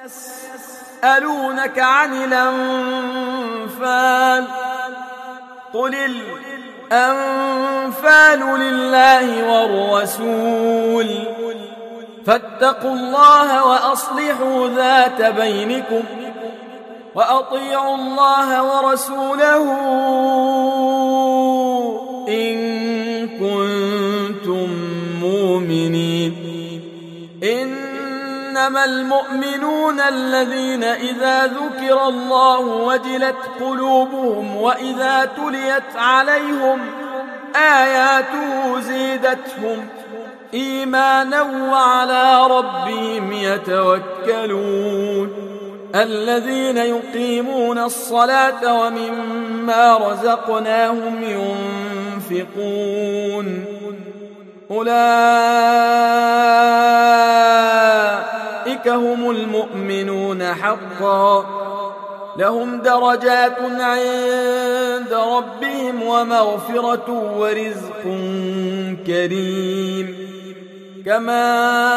يسألونك عن الأنفال قل الأنفال لله والرسول فاتقوا الله وأصلحوا ذات بينكم وأطيعوا الله ورسوله إن كنتم مؤمنين. إنما المؤمنون الذين إذا ذكر الله وجلت قلوبهم وإذا تليت عليهم آياته زيدتهم إيمانا وعلى ربهم يتوكلون. الذين يقيمون الصلاة ومما رزقناهم ينفقون أولئك هم المؤمنون حقا لهم درجات عند ربهم ومغفرة ورزق كريم. كما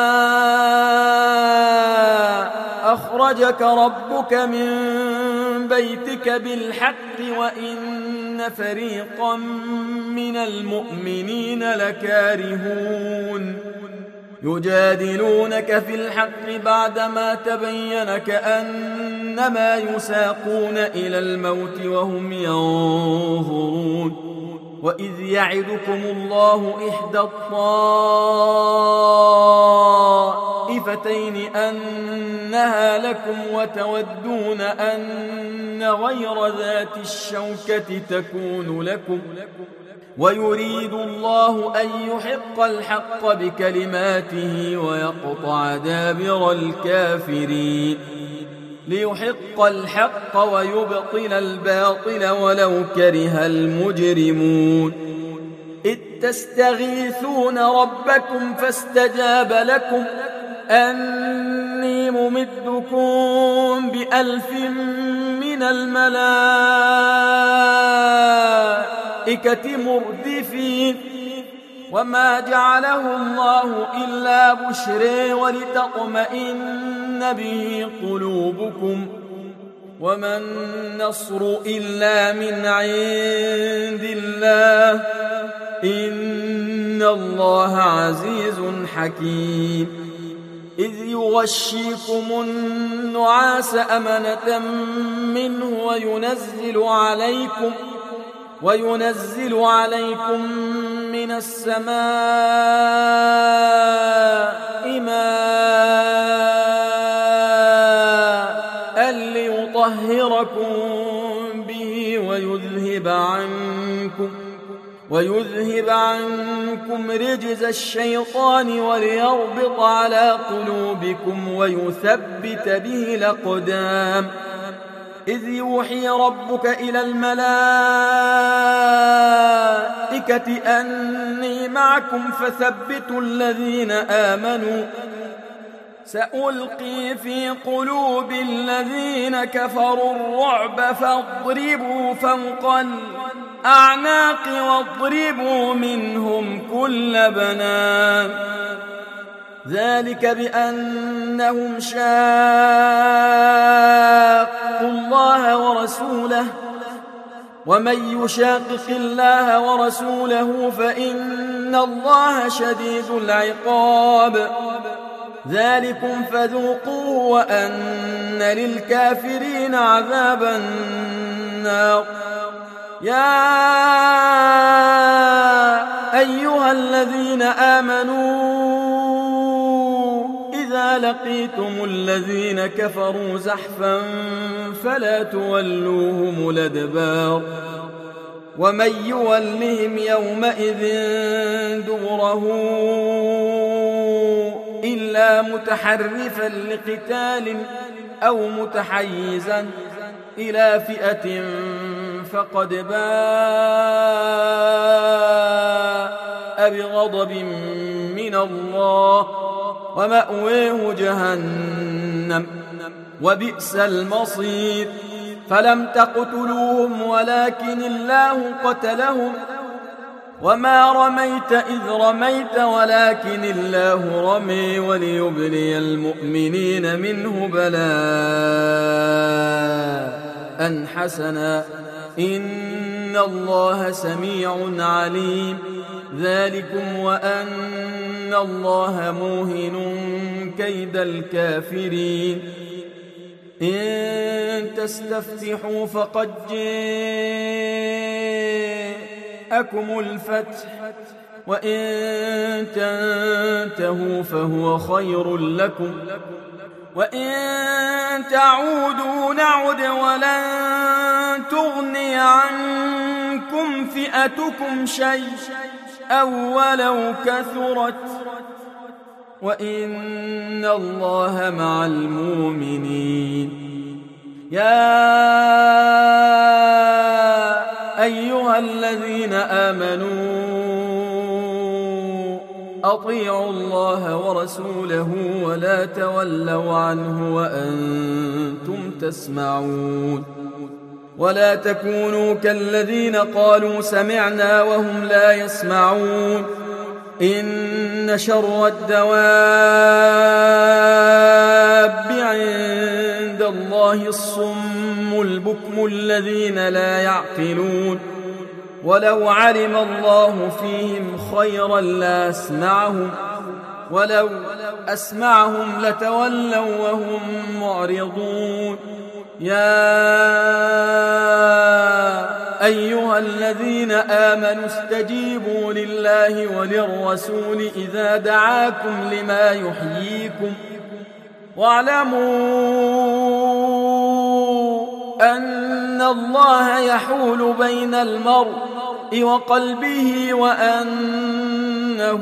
أخرجك ربك من بيتك بالحق وإن فريقا من المؤمنين لكارهون يجادلونك في الحق بعدما تبين كأنما يساقون إلى الموت وهم ينظرون. وإذ يعدكم الله إحدى الطائفتين أنها لكم وتودون أن غير ذات الشوكة تكون لكم ويريد الله أن يحق الحق بكلماته ويقطع دابر الكافرين ليحق الحق ويبطل الباطل ولو كره المجرمون. إذ تستغيثون ربكم فاستجاب لكم أني ممدكم ب1000 من الملائكة مردفين. وما جعله الله إلا بشرى ولتطمئن به قلوبكم وما النصر إلا من عند الله إن الله عزيز حكيم. إذ يغشيكم النعاس أمنة منه وينزل عليكم من السماء ماء ليطهركم به ويذهب عنكم رجز الشيطان وليربط على قلوبكم ويثبت به الأقدام. إذ يوحي ربك إلى الملائكة أني معكم فثبتوا الذين آمنوا سألقي في قلوب الذين كفروا الرعب فاضربوا فوق الأعناق واضربوا منهم كل بنان. ذلك بأنهم شاقوا الله ورسوله ومن يشاقق الله ورسوله فإن الله شديد العقاب. ذلكم فذوقوه وأن للكافرين عذاب النار. يا أيها الذين آمنوا إذا لقيتم الذين كفروا زحفا فلا تولوهم الأدبار ومن يولهم يومئذ دبره إلا متحرفا لقتال أو متحيزا إلى فئة فقد باء بغضب من الله ومأويه جهنم وبئس المصير. فلم تقتلوهم ولكن الله قتلهم وما رميت إذ رميت ولكن الله رمي وليبلي المؤمنين منه بلاء حسنا إن الله سميع عليم ذلكم وأن الله موهن كيد الكافرين إن تستفتحوا فقد جاءكم الفتح وإن تنتهوا فهو خير لكم وإن تعودوا نعد ولن تغني عنكم فئتكم شيئا ولو كثرت وإن الله مع المؤمنين يا أيها الذين آمنوا أطيعوا الله ورسوله ولا تولوا عنه وأنتم تسمعون ولا تكونوا كالذين قالوا سمعنا وهم لا يسمعون إن شر الدواب عند الله الصم البكم الذين لا يعقلون ولو علم الله فيهم خيرا لأسمعهم ولو أسمعهم لتولوا وهم معرضون يا أيها الذين آمنوا استجيبوا لله وللرسول إذا دعاكم لما يحييكم واعلموا أن الله يحول بين المرء وقلبه وأنه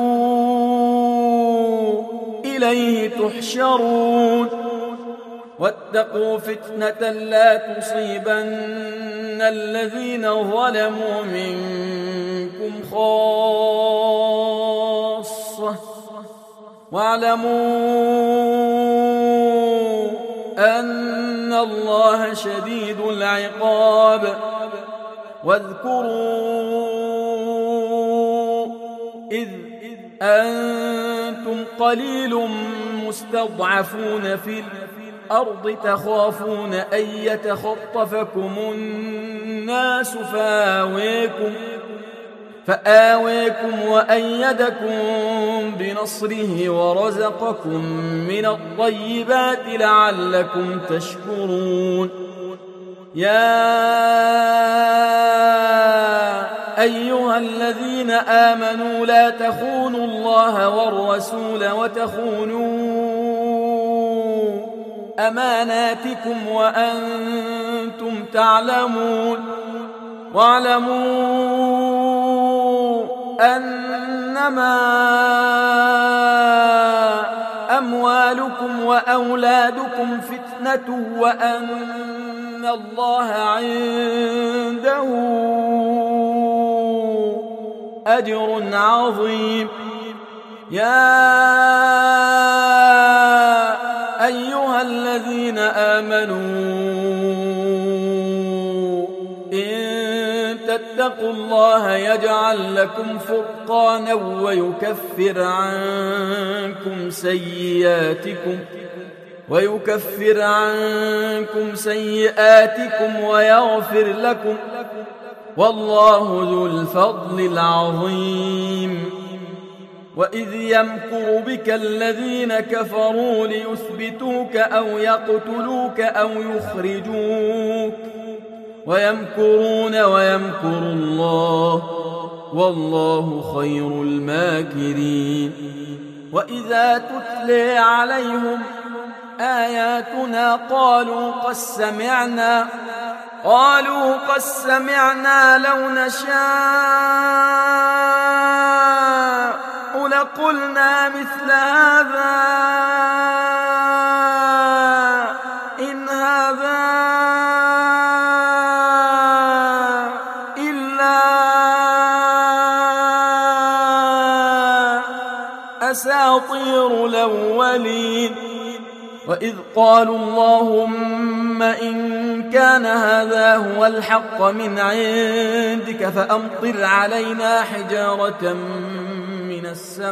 إليه تحشرون واتقوا فتنة لا تصيبن الذين ظلموا منكم خاصة واعلموا أن الله شديد العقاب واذكروا إذ أنتم قليل مستضعفون في الأرض تخافون أن يتخطفكم الناس فآويكم وأيدكم بنصره ورزقكم من الطيبات لعلكم تشكرون يا أيها الذين آمنوا لا تخونوا الله والرسول وتخونوا أماناتكم وأنتم تعلمون واعلموا أنما أموالكم وأولادكم فتنة وأن الله عنده أجر عظيم يا أيها الذين آمنوا إن تتقوا الله يجعل لكم فرقانا ويكفر عنكم سيئاتكم ويغفر لكم والله ذو الفضل العظيم وإذ يمكر بك الذين كفروا ليثبتوك أو يقتلوك أو يخرجوك ويمكرون ويمكر الله والله خير الماكرين وإذا تتلي عليهم آياتنا قالوا قد سمعنا لو نشاء لقلنا مثل هذا إن هذا إلا أساطير الأولين وإذ قالوا اللهم إن كان هذا هو الحق من عندك فأمطر علينا حجارة من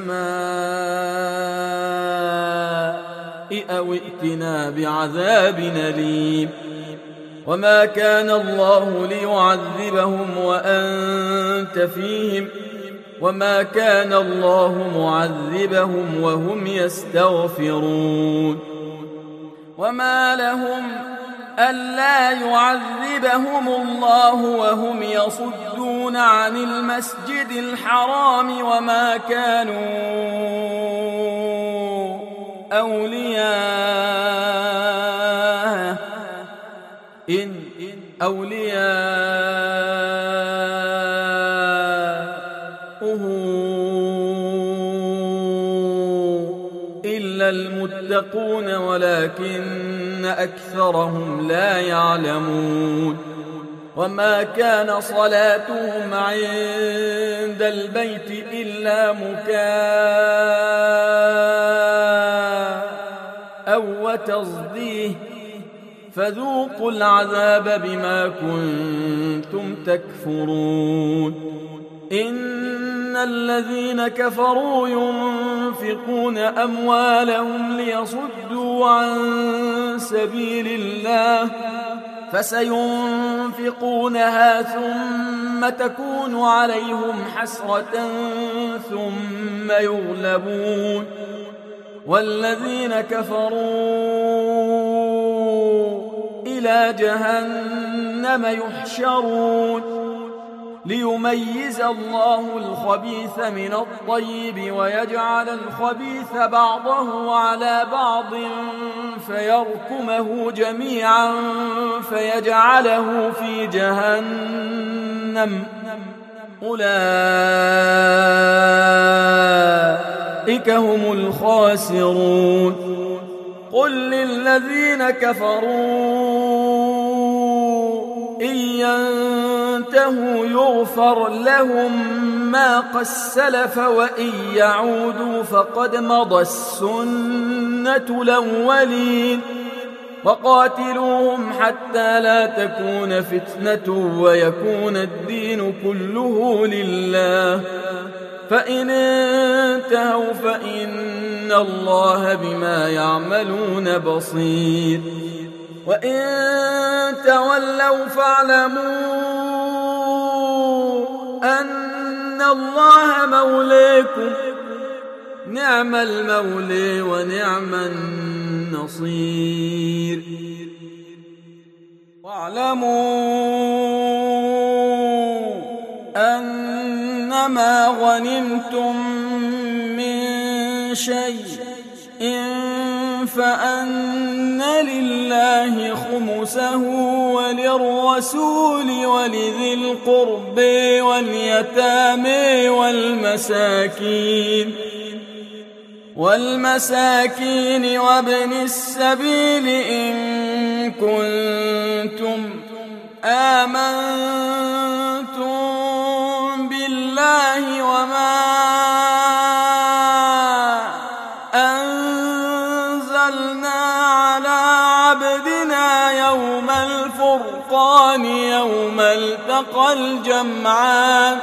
السماء أو ائتنا بعذاب أليم وما كان الله ليعذبهم وأنت فيهم وما كان الله معذبهم وهم يستغفرون وما لهم ألا يعذبهم الله وهم يصدون عن المسجد الحرام وما كانوا أولياءه إن أولياؤه إلا المتقون ولكن أكثرهم لا يعلمون وما كان صلاتهم عند البيت إلا مكاء وتصديه فذوقوا العذاب بما كنتم تكفرون إن الذين كفروا ينفقون أموالهم ليصدوا عن سبيل الله فسينفقونها ثم تكون عليهم حسرة ثم يغلبون والذين كفروا إلى جهنم يحشرون ليميز الله الخبيث من الطيب ويجعل الخبيث بعضه على بعض فيركمه جميعا فيجعله في جهنم أولئك هم الخاسرون قل للذين كفروا إن ينتهوا يغفر لهم ما قد سلف وإن يعودوا فقد مضى السنة الأولين وقاتلوهم حتى لا تكون فتنة ويكون الدين كله لله فإن انتهوا فإن الله بما يعملون بصير وإن تولوا فاعلموا أن الله مولاكم نعم المولى ونعم النصير واعلموا أنما غنمتم من شيء فأن لله خمسه وللرسول ولذي القرب واليتامى والمساكين وابن السبيل إن كنتم آمنتم بالله وما أنزلنا على عبدنا يوم الفرقان يوم التقى الجمعان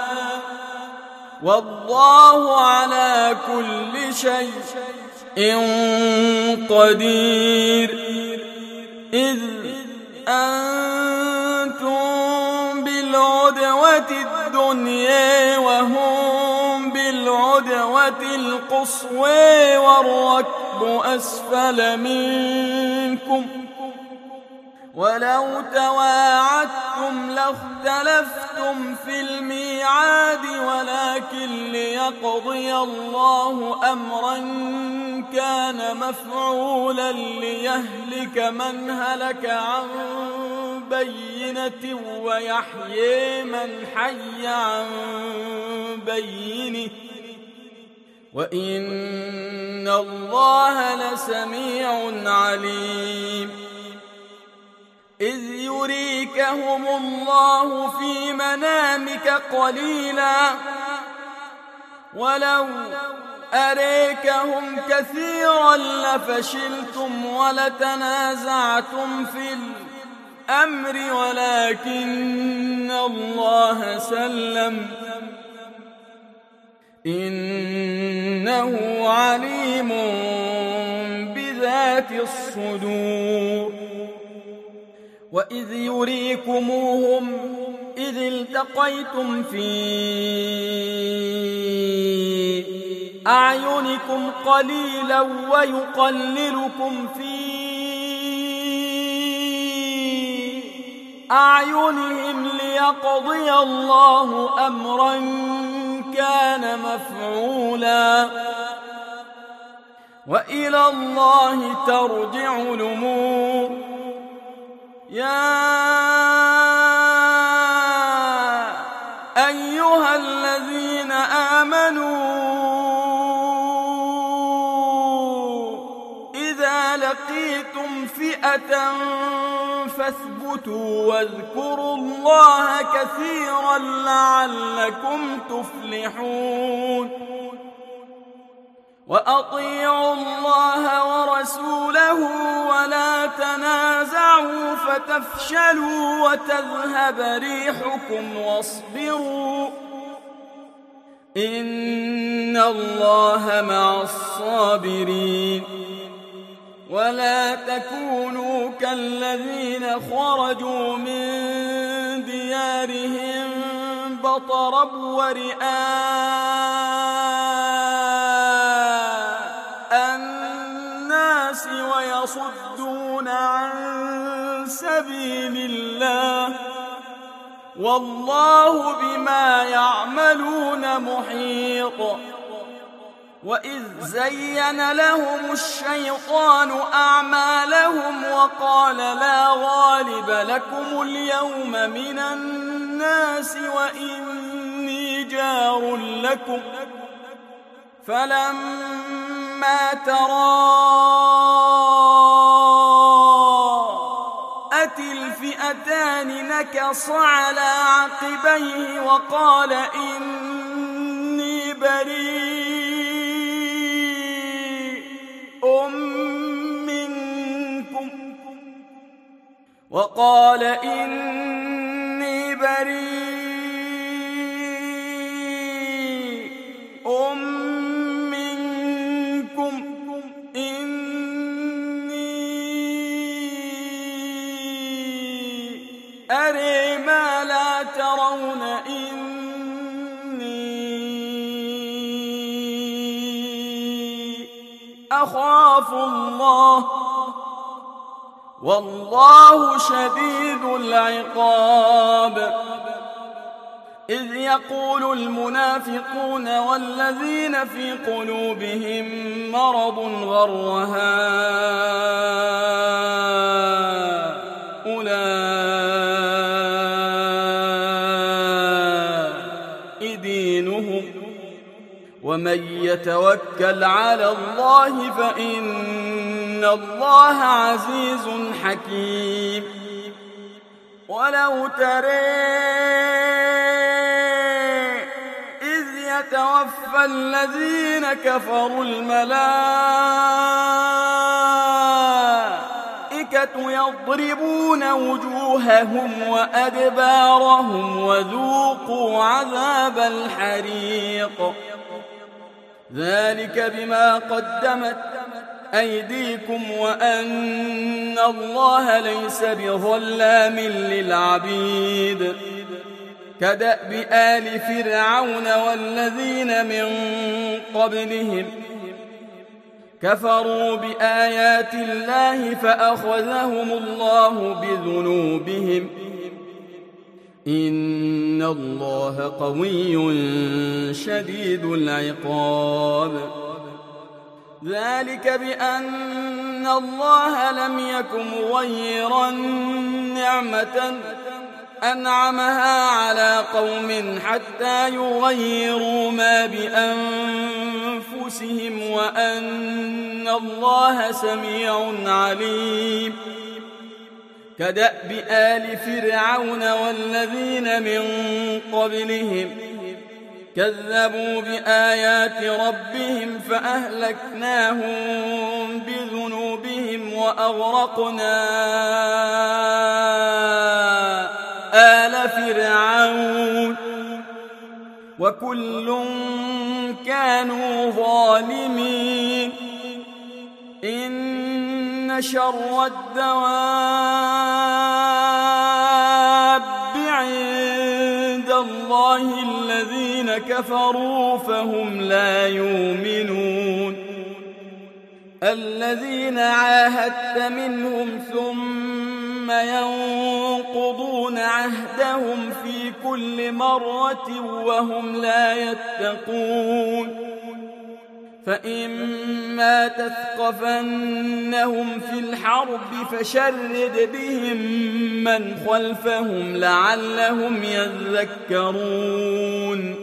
والله على كل شيء قدير إذ أنتم بالعدوة الدنيا وهم بالعدوة القصوى والركب أسفل منكم ولو تواعدتم لاختلفتم في الميعاد ولكن ليقضي الله أمرا كان مفعولا ليهلك من هلك عن بينة ويحيي من حي عن بينه وإن الله لسميع عليم إذ يريكهم الله في منامك قليلا ولو أريكهم كثيرا لفشلتم ولتنازعتم في الأمر ولكن الله سلم إنه عليم بذات الصدور وإذ يريكموهم إذ التقيتم في أعينكم قليلا ويقللكم في أعينهم ليقضي الله أمرا كان مفعولا وإلى الله ترجع الأمور يا أيها الذين آمنوا إذا لقيتم فئة فاثبتوا واذكروا الله كثيرا لعلكم تفلحون وأطيعوا الله ورسوله ولا تنازعوا فتفشلوا وتذهب ريحكم واصبروا إن الله مع الصابرين ولا تكونوا كالذين خرجوا من ديارهم بطرا ورئاء الناس ويصدون عن سبيل الله والله بما يعملون محيط وإذ زين لهم الشيطان أعمالهم وقال لا غالب لكم اليوم من الناس وإني جار لكم فلما تراءت الفئتان نكص على عقبيه وقال إني بريء منكم إني أرى ما لا ترون إني أخاف الله والله شديد العقاب إذ يقول المنافقون والذين في قلوبهم مرض غر هؤلاء دينهم ومن يتوكل على الله فإن الله عزيز حكيم ولو ترى إذ يتوفى الذين كفروا الملائكة يضربون وجوههم وأدبارهم وذوقوا عذاب الحريق ذلك بما قدمت أيديكم وأن الله ليس بظلام للعبيد كدأب آل فرعون والذين من قبلهم كفروا بآيات الله فأخذهم الله بذنوبهم إن الله قوي شديد العقاب ذلك بأن الله لم يكن مغيرا نعمة أنعمها على قوم حتى يغيروا ما بأنفسهم وأن الله سميع عليم كدأب آل فرعون والذين من قبلهم كذبوا بآيات ربهم فأهلكناهم بذنوبهم وأغرقنا آل فرعون وكل كانوا ظالمين إن شر الدواب عند الله الذين كفروا فهم لا يؤمنون الذين عاهدت منهم ثم ينقضون عهدهم في كل مرة وهم لا يتقون فإما تثقفنهم في الحرب فشرد بهم من خلفهم لعلهم يذكرون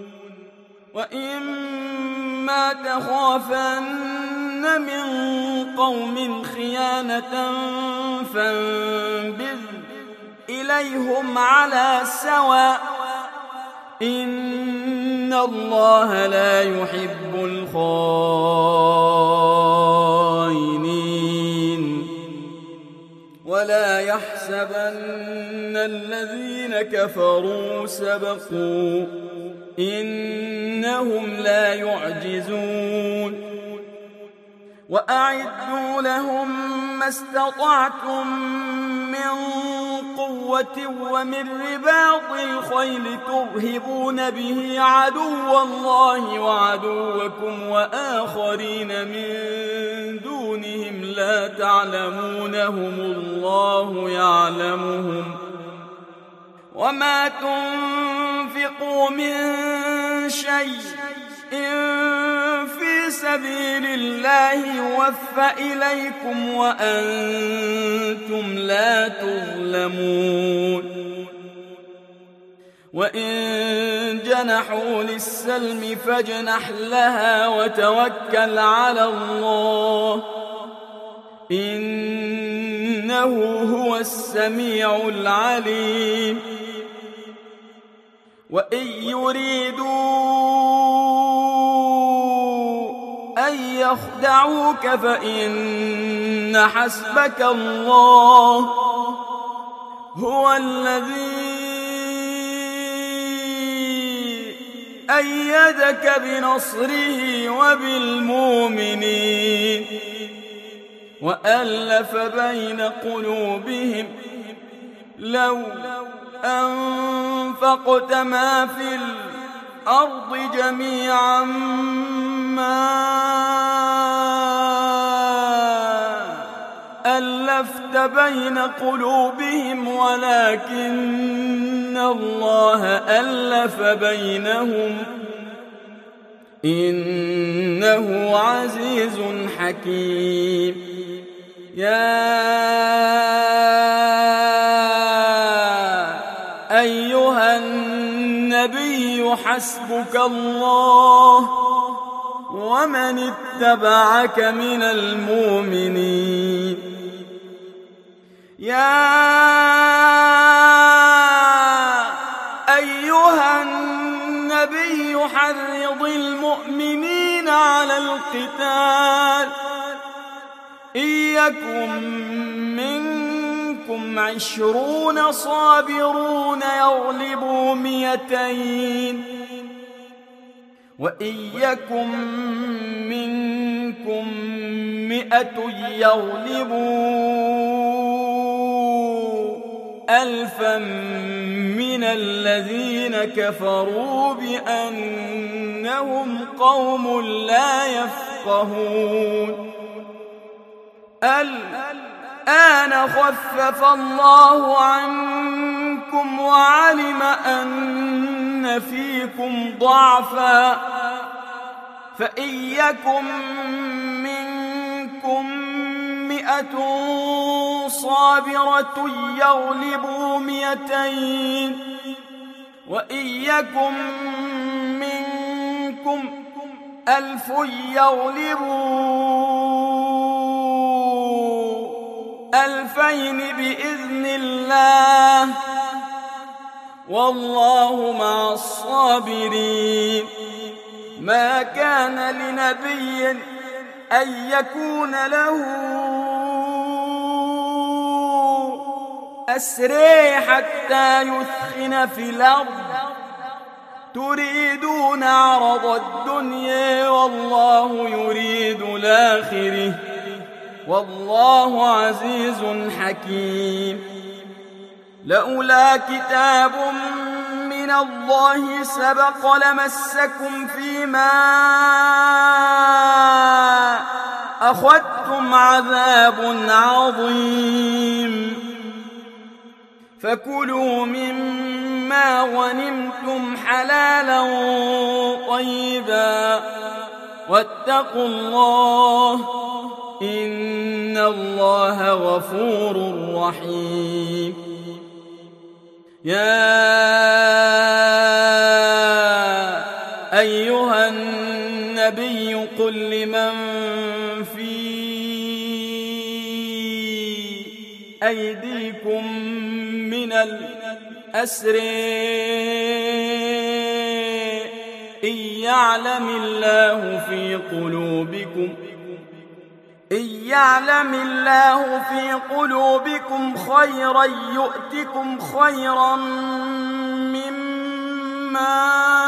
وإما تخافن من قوم خيانة فانبذ إليهم على سواء إن الله لا يحب الخائنين ولا يحسبن الذين كفروا سبقوا إنهم لا يعجزون وأعدوا لهم ما استطعتم من قوة ومن رباط الخيل ترهبون به عدو الله وعدوكم وآخرين من دونهم لا تعلمونهم الله يعلمهم وما تنفقوا من شيء في سبيل الله يوفى إليكم وأنتم لا تظلمون وإن جنحوا للسلم فاجنح لها وتوكل على الله إنه هو السميع العليم وإن يريدوا أن يخدعوك فإن حسبك الله هو الذي أيدك بنصره وبالمؤمنين وألف بين قلوبهم لو أنفقت ما في الأرض جميعا ما ألفت بين قلوبهم ولكن الله ألف بينهم إنه عزيز حكيم يا أيها النبي حسبك الله ومن اتبعك من المؤمنين يا أيها النبي حرض المؤمنين على القتال إن يكن منكم 20 صابرون يغلبوا 200 وإن يكن منكم 100 يغلبوا 1000 من الذين كفروا بأنهم قوم لا يفقهون الآن خفف الله عنكم وعلم أن فيكم ضعفا فإن يكن منكم 100 صابرة يغلبوا 200 وإن يكن منكم 1000 يغلبوا 2000 بإذن الله والله مع الصابرين. ما كان لنبي أن يكون له أسرى حتى يثخن في الأرض تريدون عرض الدنيا والله يريد الآخرة والله عزيز حكيم. لولا كتاب من الله سبق لمسكم فيما أخذتم عذاب عظيم. فكلوا مما غنمتم حلالا طيبا واتقوا الله إن الله غفور رحيم. يا أيها النبي قل لمن في أيديكم من الأسر إن يعلم الله في قلوبكم خيرا يؤتكم خيرا مما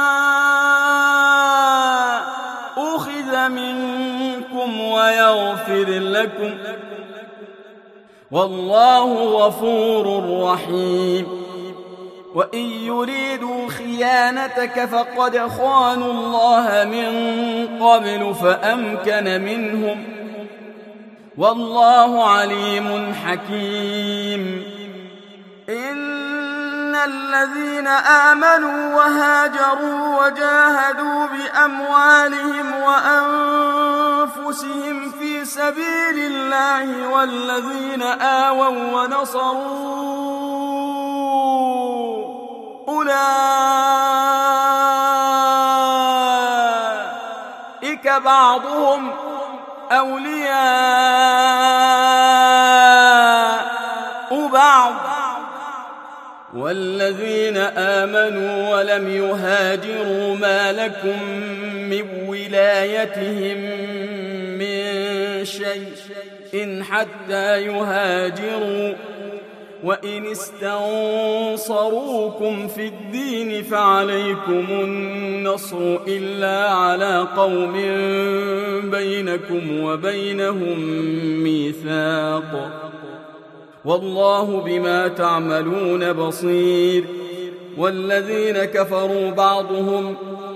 أخذ منكم ويغفر لكم والله غفور رحيم. وإن يريدوا خيانتك فقد خانوا الله من قبل فأمكن منهم والله عليم حكيم. إن الذين آمنوا وهاجروا وجاهدوا بأموالهم وأنفسهم في سبيل الله والذين آووا ونصروا أولئك بعضهم أولياء بعض والذين آمنوا ولم يهاجروا ما لكم من ولايتهم من شيء إن حتى يهاجروا وإن استنصروكم في الدين فعليكم النصر إلا على قوم بينكم وبينهم ميثاق والله بما تعملون بصير. والذين كفروا بعضهم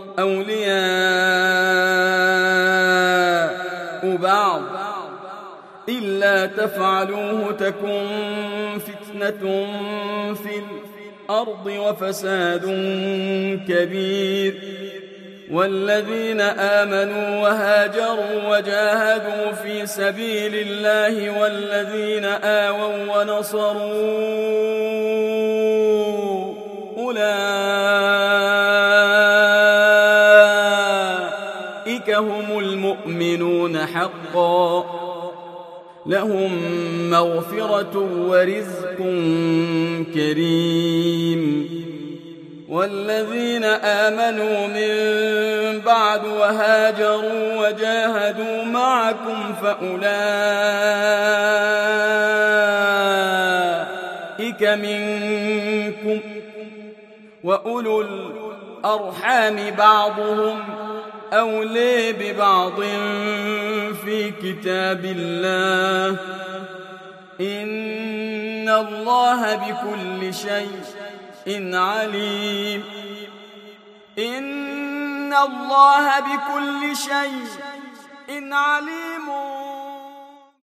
أولياء بعض إلا تفعلوه تكن فتنة في الأرض وفساد كبير. والذين آمنوا وهاجروا وجاهدوا في سبيل الله والذين آووا ونصروا أولئك هم المؤمنون حقا لهم مغفرة ورزق كريم. والذين آمنوا من بعد وهاجروا وجاهدوا معكم فأولئك منكم وأولو الأرحام بعضهم أولي ببعض في كتاب الله إن الله بكل شيء عليم. إن الله بكل شيء عليم.